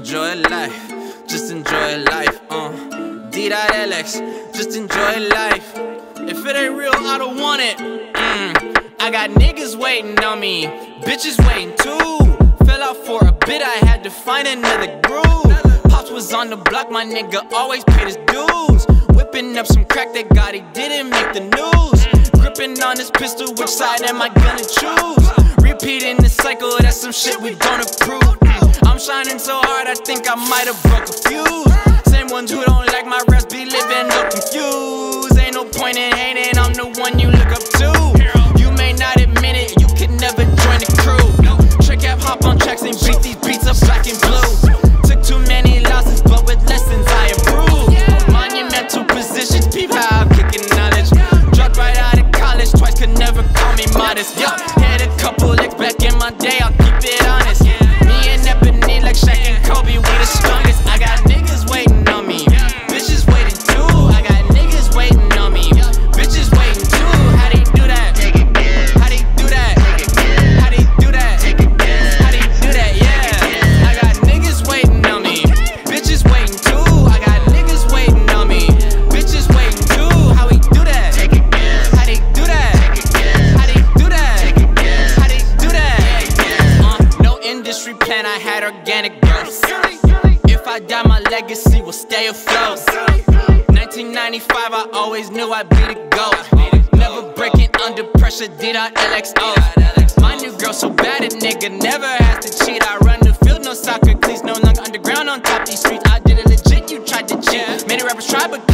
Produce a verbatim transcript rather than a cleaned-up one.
enjoy life, just enjoy life, uh D.L X, just enjoy life. If it ain't real, I don't want it. mm. I got niggas waiting on me, bitches waiting too. Fell out for a bit, I had to find another groove. Pops was on the block, my nigga always paid his dues. Whipping up some crack that God, he didn't make the news. Gripping on this pistol, which side am I gonna choose? Repeating the cycle, that's some shit we don't approve. I'm shining so hard, I think I might have broke a fuse. Same ones who don't like my raps be living up confused. Ain't no point in hating, I'm the one you look up to. You may not admit it, you can never join the crew. Trick app, hop on tracks and beat these beats up black and blue. Took too many losses, but with lessons I improve. Monumental positions, peep how I'm kicking knowledge. Dropped right out of college, twice could never call me modest. Yo, had a couple licks back in my day, I'll keep it honest. Me and Ebony like Shaq and Kobe, we the strongest. I got niggas waiting on me, bitches waiting too. I got niggas waiting on me, bitches waiting too. How they do that? How they do that? How they do that? How they do that? Yeah. I got niggas waiting on me, bitches waiting too. I got niggas waiting on me, bitches waiting too. How we do that? How they do that? How they do that? How they do that? Uh, no industry plan, I had organic growth. If I die, my legacy will stay afloat. nineteen ninety-five, I always knew I'd be the GOAT. Never breaking under pressure, D.L X O. My new girl so bad, a nigga never has to cheat. I run the field, no soccer cleats, no longer underground on top these streets. I did it legit, you tried to cheat. Many rappers try, but